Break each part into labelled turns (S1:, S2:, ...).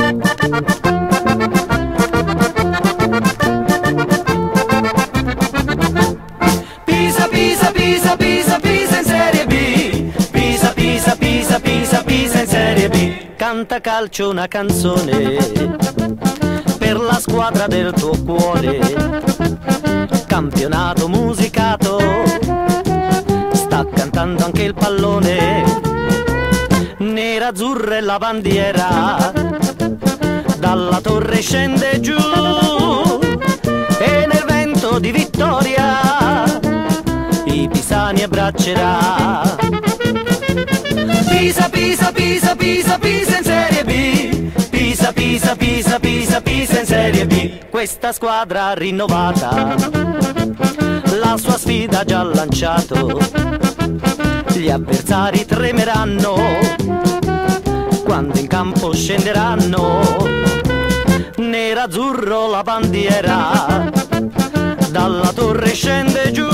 S1: Pisa, Pisa, Pisa, Pisa, Pisa in Serie B. Pisa, Pisa, Pisa, Pisa, Pisa in Serie B.
S2: Canta calcio una canzone per la squadra del tuo cuore. Campionato musicato, sta cantando anche il pallone. Nerazzurra è la bandiera, dalla torre scende giù e nel vento di vittoria i pisani abbraccerà.
S1: Pisa, Pisa, Pisa, Pisa, Pisa in Serie B. Pisa, Pisa, Pisa, Pisa, Pisa in Serie B.
S2: Questa squadra rinnovata la sua sfida ha già lanciato. Gli avversari tremeranno quando in campo scenderanno. Nerazzurro la bandiera, dalla torre scende giù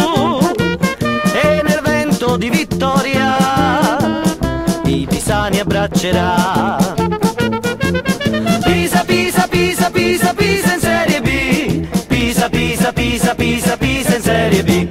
S2: e nel vento di vittoria i pisani abbraccerà.
S1: Pisa, Pisa, Pisa, Pisa, Pisa in Serie B. Pisa, Pisa, Pisa, Pisa, Pisa in Serie B.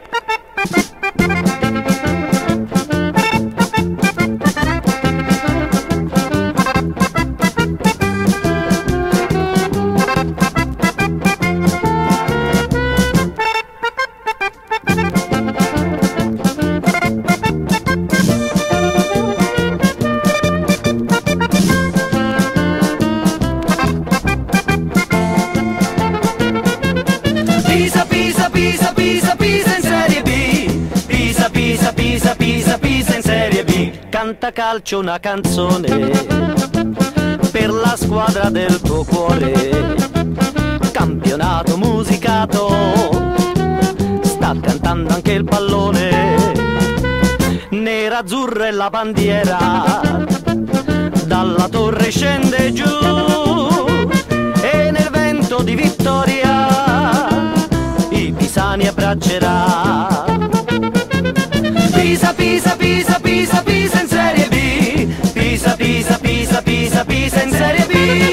S1: Pisa, Pisa, Pisa, Pisa, Pisa in Serie B. Pisa, Pisa, Pisa, Pisa, Pisa in Serie B.
S2: Canta calcio una canzone per la squadra del tuo cuore. Campionato musicato, sta cantando anche il pallone. Nerazzurra è la bandiera, dalla torre scende giù e nel vento di vittoria i pisani abbraccerà.
S1: Pisa, Pisa, Pisa, Pisa, Pisa in Serie B. Pisa, Pisa, Pisa, Pisa, Pisa in Serie B.